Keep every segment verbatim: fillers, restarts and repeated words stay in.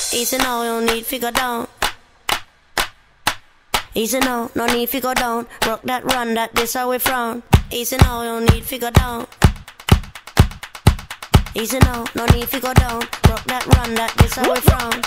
Easy now, you don't need to go down. Easy now, no need to go down. Rock that, run that, this how we frown. Easy now, you don't need to go down. Easy now, no need to go down. Rock that, run that, this how we frown.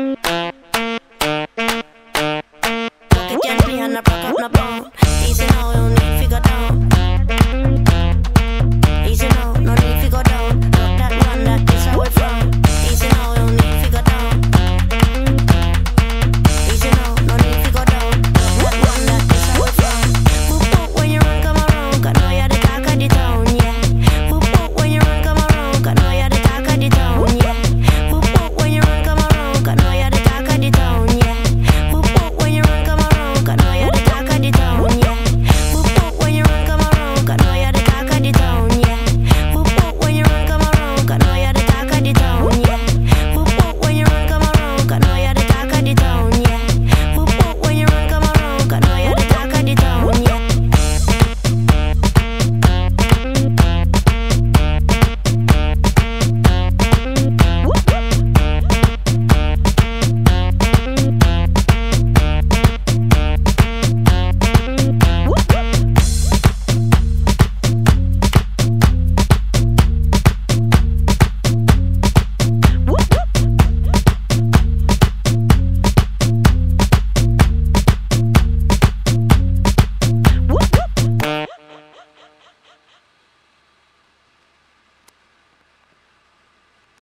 Easy now,